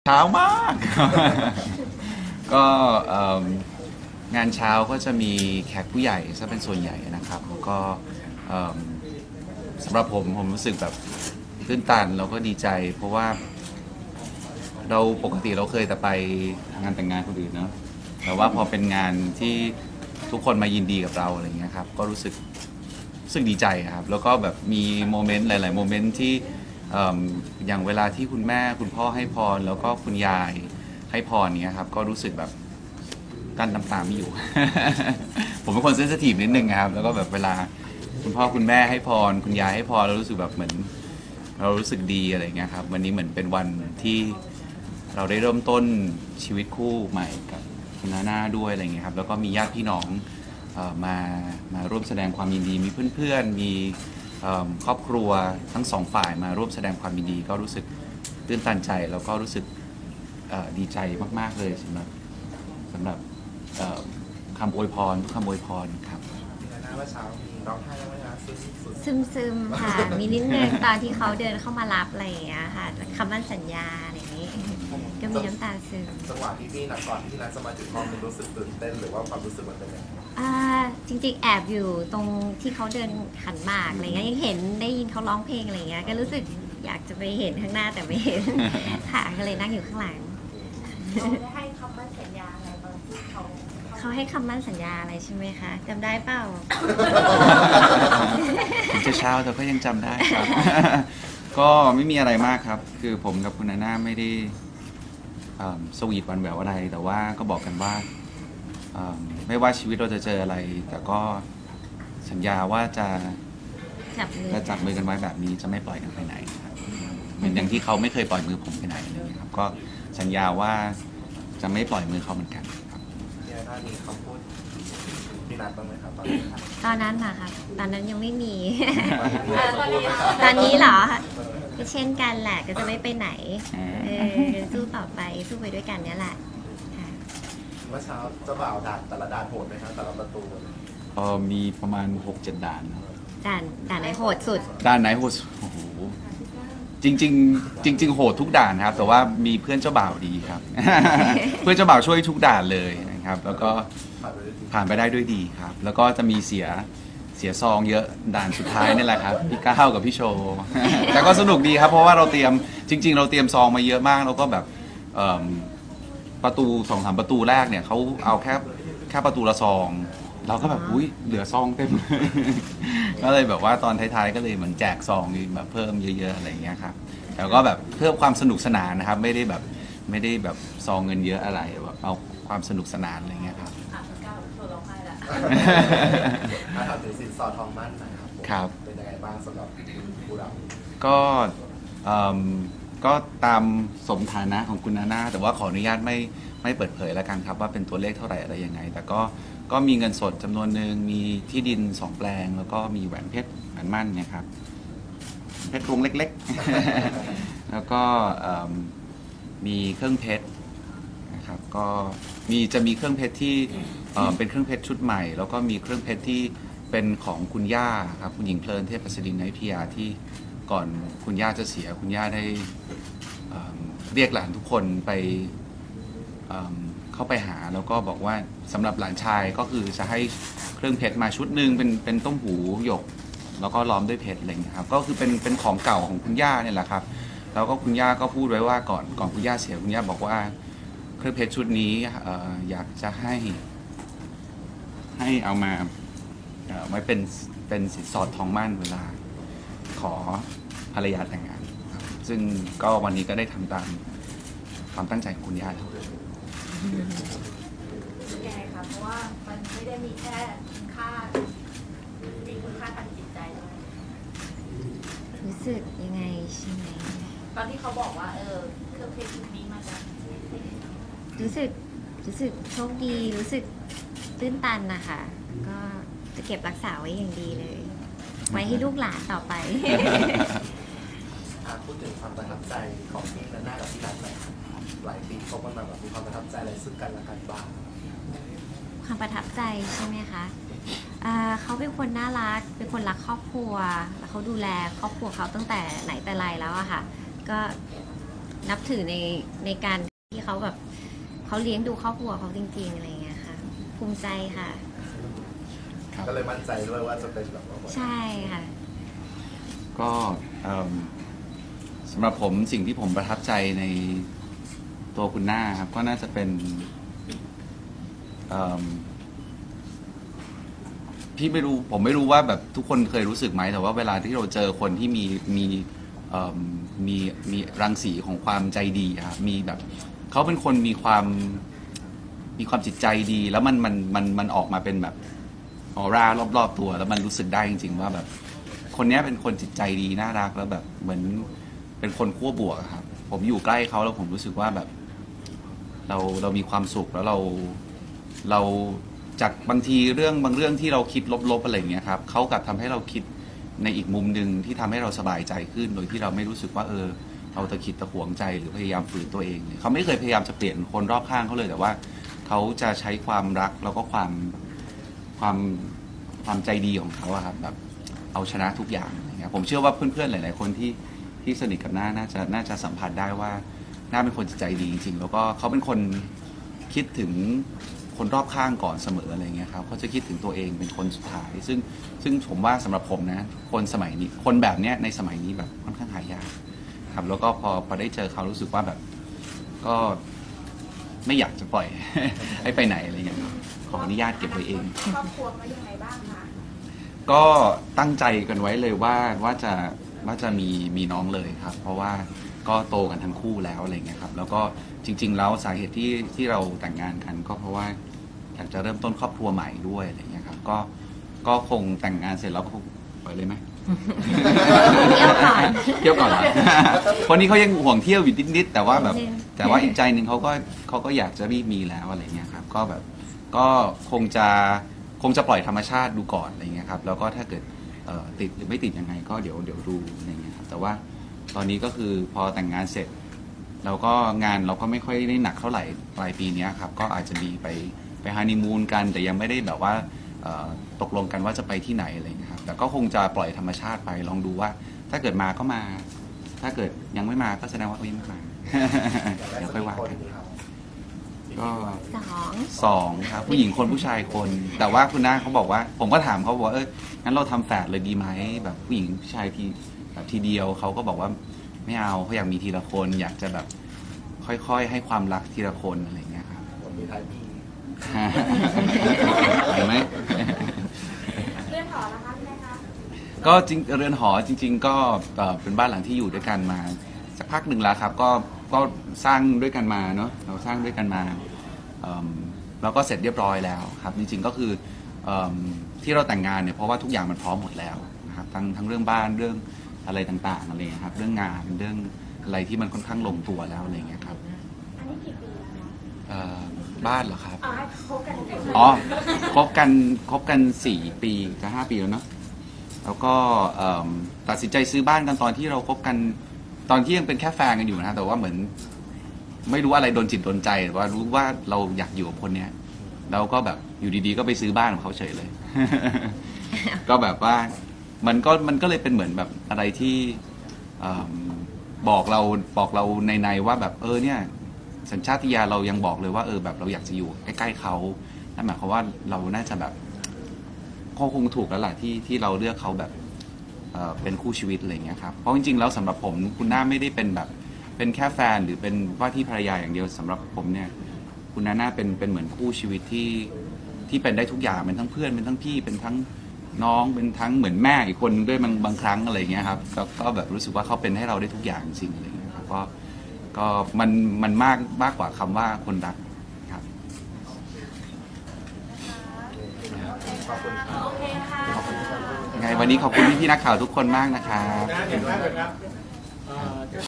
เช้ามาก ก็งานเช้าก็จะมีแขกผู้ใหญ่ซะเป็นส่วนใหญ่นะครับแล้วก็สำหรับผมรู้สึกแบบตื้นตันแล้วก็ดีใจ เพราะว่าเราปกติเราเคยแต่ไปงานแต่งงานคนอื่นเนาะแต่ว่าพอเป็นงานที่ทุกคนมายินดีกับเราอะไรเงี้ยครับก็รู้สึกดีใจครับแล้วก็แบบมีโมเมนต์หลายๆโมเมนต์ที่อย่างเวลาที่คุณแม่คุณพ่อให้พรแล้วก็คุณยายให้พรเนี้ยครับก็รู้สึกแบบกั้นน้ำตาไม่อยู่ ผมเป็นคนเซนซิทีฟนิดนึงครับแล้วก็แบบเวลาคุณพ่อคุณแม่ให้พรคุณยายให้พรเรารู้สึกแบบเหมือนเรารู้สึกดีอะไรเงี้ยครับวันนี้เหมือนเป็นวันที่เราได้เริ่มต้นชีวิตคู่ใหม่กับคุณนาน่าด้วยอะไรเงี้ยครับแล้วก็มีญาติพี่น้องมาร่วมแสดงความยินดีมีเพื่อนๆมีครอบครัวทั้งสองฝ่ายมาร่วมแสดงความยินดีก็รู้สึกตื้นตันใจแล้วก็รู้สึกดีใจมากๆเลยสำหรับคำอวยพรทุกคำอวยพรครับนาว่าเช้ามีร้องไห้แล้วไหมคะซึมค่ะมีนิดนึงตอนที่เขาเดินเข้ามารับอะไรอย่างเงี้ยค่ะคำมั่นสัญญาอะไรอย่างนี้ก็มีน้ำตาซึมจังหวะที่พี่นัดก่อนที่นัดจะมาถึงห้องมันรู้สึกตื่นเต้นหรือว่าความรู้สึกมันเป็นยังไงจริงๆแอบอยู่ตรงที่เขาเดินขันหมากอะไรเงี้ยยังเห็นได้ยินเขาร้องเพลงอะไรเงี้ยก็รู้สึกอยากจะไปเห็นข้างหน้าแต่ไม่เห็น ค่ะก็เลยนั่งอยู่ข้างหลังเขาได้ให้คำมั่นสัญญาอะไรตอนที่เขาให้คำมั่นสัญญาอะไรใช่ไหมคะจำได้เปล่าถึงจะเช้าแต่ก็ยังจำได้ครับ ก็ไม่มีอะไรมากครับคือผมกับคุณนาน่าไม่ได้สวีทหวานแหววอะไรแต่ว่าก็บอกกันว่าไม่ว่าชีวิตเราจะเจออะไรแต่ก็สัญญาว่าจะจับมือกันไว้แบบนี้จะไม่ปล่อยกันไปไหนครับเหมือนอย่างที่เขาไม่เคยปล่อยมือผมไปไหนเลยครับก็สัญญาว่าจะไม่ปล่อยมือเขาเหมือนกันครับเนี่ยถ้ามีคำพูดพี่นัดบ้างไหมครับตอนนั้นนะคะตอนนั้นยังไม่มี ตอนนี้เหรอก็เช่นกันแหละก็จะไม่ไปไหนสู้ต่อไปสู้ไปด้วยกันเนี้ยแหละเมื่อเช้าเจ้าบ่าวด่านแต่ละด่านโหดไหมครับแต่ละประตูมีประมาณ 6-7 ด่านด่านไหนโหดสุดด่านไหนโหดโอ้โหจริงโหดทุกด่านครับแต่ว่ามีเพื่อนเจ้าบ่าวดีครับ เพื่อนเจ้าบ่าวช่วยทุกด่านเลยนะครับแล้วก็ผ่านไปได้ด้วยดีครับแล้วก็จะมีเสียซองเยอะด่านสุดท้ายนี่แหละครับพี่ก้าวกับพี่โชว์ แต่ก็สนุกดีครับเพราะว่าเราเตรียมจริงๆเราเตรียมซองมาเยอะมากแล้วก็แบบประตู2-3ประตูแรกเนี่ยเขาเอาแค่ประตูละซองเราก็แบบอุ้ยเหลือซองเต็ม ก็เลยแบบว่าตอนท้ายๆก็เลยเหมือนแจกซองนี่แบบเพิ่มเยอะๆอะไรอย่างเงี้ยครับแล้วก็แบบเพิ่มความสนุกสนานนะครับไม่ได้แบบซองเงินเยอะอะไรแบบเอาความสนุกสนานอะไรเงี้ยครับก้าวโชว์ร้องไห้ละถ้าถามถึงสินสอดทองมั่นนะครับเป็นยังไงบ้างสำหรับผู้เราก็ตามสมฐานะของคุณนาน่าแต่ว่าขออนุญาตไม่เปิดเผยแล้วกันครับว่าเป็นตัวเลขเท่าไหร่อะไรยังไงแต่ก็มีเงินสดจำนวนหนึ่งมีที่ดิน2 แปลงแล้วก็มีแหวนเพชรแหวนมั่นเนี่ยครับเพชรวงเล็กๆ แล้วก็มีเครื่องเพชรนะครับก็จะมีเครื่องเพชรที่เป็นเครื่องเพชรชุดใหม่แล้วก็มีเครื่องเพชรที่เป็นของคุณย่าครับคุณหญิงเพลินเทพประสิทธิ์ในพิยาที่ก่อนคุณย่าจะเสียคุณย่าได้เรียกหลานทุกคนไปเข้าไปหาแล้วก็บอกว่าสำหรับหลานชายก็คือจะให้เครื่องเพชรมาชุดหนึ่งเป็นต้มหูหยกแล้วก็ล้อมด้วยเพชรอะไรอย่างเงี้ยครับก็คือเป็นของเก่าของคุณย่าเนี่ยแหละครับแล้วก็คุณย่าก็พูดไว้ว่าก่อนคุณย่าเสียคุณย่าบอกว่าเครื่องเพชรชุดนี้อยากจะให้เอามาไว้เป็นสินสอดทองมั่นเวลาขอภรรยาแต่งงานซึ่งก็วันนี้ก็ได้ทำตามความตั้งใจของคุณย่าแล้วยังไงคะเพราะว่ามันไม่ได้มีแค่คุณค่ามีคุณค่าทางจิตใจด้วยรู้สึกยังไงใช่ไหมตอนที่เขาบอกว่าเครื่องเพชรชุดนี้มาจากรู้สึกโชคดีรู้สึกตื้นตันนะคะก็จะเก็บรักษาไว้อย่างดีเลยไว้ให้ลูกหลานต่อไปพูดถึงความประทับใจของพี่นาน่ากับพี่นัทหน่อยหลายปีคบกันมาแบบมีความประทับใจอะไรซึ่งกันและกันบ้างความประทับใจใช่ไหมคะเขาเป็นคนน่ารักเป็นคนรักครอบครัวแล้วเขาดูแลครอบครัวเขาตั้งแต่ไหนแต่ไรแล้วอะค่ะก็นับถือในการที่เขาแบบเขาเลี้ยงดูครอบครัวเขาจริงๆอะไรอย่างเงี้ยค่ะภูมิใจค่ะก็เลยมั่นใจด้วยว่าจะเป็นแบบว่าใช่ค่ะก็สำหรับผมสิ่งที่ผมประทับใจในตัวคุณหน้าครับก็น่าจะเป็นพี่ไม่รู้ผมไม่รู้ว่าแบบทุกคนเคยรู้สึกไหมแต่ว่าเวลาที่เราเจอคนที่มีรังสีของความใจดีครับมีแบบเขาเป็นคนมีความจิตใจดี แล้วมันออกมาเป็นแบบออร่ารอบๆตัวแล้วมันรู้สึกได้จริงๆว่าแบบคนนี้เป็นคนจิตใจดีน่ารักแล้วแบบเหมือนเป็นคนขั้วบวกครับผมอยู่ใกล้เขาแล้วผมรู้สึกว่าแบบเรามีความสุขแล้วเราจากบางทีบางเรื่องที่เราคิดลบๆอะไรอย่างเงี้ยครับเขากลับทำให้เราคิดในอีกมุมหนึ่งที่ทำให้เราสบายใจขึ้นโดยที่เราไม่รู้สึกว่าเราตะขิดตะขวงใจหรือพยายามฝืนตัวเองเขาไม่เคยพยายามจะเปลี่ยนคนรอบข้างเขาเลยแต่ว่าเขาจะใช้ความรักแล้วก็ความใจดีของเขาอะครับแบบเอาชนะทุกอย่างอะไรเงี้ยผมเชื่อว่าเพื่อนๆหลายๆคนที่สนิทกับน่าจะสัมผัสได้ว่าน่าเป็นคนจิตใจดีจริงๆแล้วก็เขาเป็นคนคิดถึงคนรอบข้างก่อนเสมออะไรเงี้ยครับเขาจะคิดถึงตัวเองเป็นคนสุดท้ายซึ่งผมว่าสำหรับผมนะคนสมัยนี้คนแบบเนี้ยในสมัยนี้แบบค่อนข้างหายากครับแล้วก็พอได้เจอเขารู้สึกว่าแบบก็ไม่อยากจะปล่อย ให้ไปไหนอะไรเงี้ยขออนุญาตเก็บไว้เองครอบครัวเขายังไงบ้างคะก็ตั้งใจกันไว้เลยว่าจะมีน้องเลยครับเพราะว่าก็โตกันทั้งคู่แล้วอะไรเงี้ยครับแล้วก็จริงๆแล้วสาเหตุที่เราแต่งงานกันก็เพราะว่าอยากจะเริ่มต้นครอบครัวใหม่ด้วยอะไรเงี้ยครับก็คงแต่งงานเสร็จแล้วก็คงปล่อยเลยไหมเที่ยวก่อนเที่ยวก่อนเหรอ คนนี้เขายังห่วงเที่ยวอยู่นิดๆแต่ว่าอีกใจหนึ่งเขาก็อยากจะรีบมีแล้วอะไรเงี้ยครับก็แบบก็คงจะปล่อยธรรมชาติดูก่อนอะไรเงี้ยครับแล้วก็ถ้าเกิดติดหรือไม่ติดยังไงก็เดี๋ยวดูอะไรเงี้ยครับแต่ว่าตอนนี้ก็คือพอแต่งงานเสร็จแล้วก็งานเราก็ไม่ค่อยได้หนักเท่าไหร่ปลายปีนี้ครับก็อาจจะมีไปฮันนีมูนกันแต่ยังไม่ได้แบบว่าตกลงกันว่าจะไปที่ไหนอะไรเงี้ยครับแต่ก็คงจะปล่อยธรรมชาติไปลองดูว่าถ้าเกิดมาก็มาถ้าเกิดยังไม่มาก็แสดงว่าเขายังไม่มา เดี๋ยวค่อยว่ากันก็2ครับผู้หญิงคนผู้ชายคน แต่ว่าคุณน้าเขาบอกว่าผมก็ถามเขาบอกว่างั้นเราทำแฝดเลยดีไหมแบบผู้หญิงผู้ชายทีเดียวเขาก็บอกว่าไม่เอาเขาอยากมีทีละคนอยากจะแบบค่อยๆให้ความรักทีละคนอะไรเงี้ยครับผมมีท้ายพี่เห็นไหมเรื่องหอนะคะพี่แม่คะก็เรือนหอจริง ๆ ก็เป็นบ้านหลังที่อยู่ด้วยกันมาสักพักหนึ่งแล้วครับก็สร้างด้วยกันมาเนาะเราสร้างด้วยกันมาแล้วก็เสร็จเรียบร้อยแล้วครับจริงๆก็คือที่เราแต่งงานเนี่ยเพราะว่าทุกอย่างมันพร้อมหมดแล้วนะครับทั้งเรื่องบ้านเรื่องอะไรต่างๆอะไรครับเรื่องงานเรื่องอะไรที่มันค่อนข้างลงตัวแล้วอะไรเงี้ยครับอันนี้กี่ปีแล้วคะบ้านเหรอครับคบกันกี่ปีอ๋อคบกัน4 ปีจะ5 ปีแล้วเนาะแล้วก็ตัดสินใจซื้อบ้านกันตอนที่เราคบกันตอนที่ยังเป็นแค่แฟนกันอยู่นะแต่ว่าเหมือนไม่รู้อะไรโดนจิตโดนใจแต่ว่ารู้ว่าเราอยากอยู่กับคนเนี้ยเราก็แบบอยู่ดีๆก็ไปซื้อบ้านของเขาเฉยเลย ก็แบบว่ามันก็เลยเป็นเหมือนแบบอะไรที่บอกเราในว่าแบบเนี่ยสัญชาตญาณเรายังบอกเลยว่าแบบเราอยากจะอยู่ใกล้ๆเขานั่นหมายความว่าเราน่าจะแบบก็คงถูกแล้วล่ะที่เราเลือกเขาแบบเป็นคู่ชีวิตอะไรอย่างเงี้ยครับเพราะจริงๆแล้วสำหรับผมคุณน้าไม่ได้เป็นแบบเป็นแค่แฟนหรือเป็นว่าที่ภรรยาอย่างเดียวสำหรับผมเนี่ยคุณน้าเป็นเหมือนคู่ชีวิตที่เป็นได้ทุกอย่างเป็นทั้งเพื่อนเป็นทั้งพี่เป็นทั้งน้องเป็นทั้งเหมือนแม่อีกคนด้วยบางครั้งอะไรอย่างเงี้ยครับก็แบบรู้สึกว่าเขาเป็นให้เราได้ทุกอย่างจริงอะไรอย่างเงี้ยครับก็มันมากกว่าคำว่าคนรักครับขอบคุณครับโอเคค่ะยังไงวันนี้ขอบคุณพี่ๆนักข่าวทุกคนมากนะครับเห็นไหม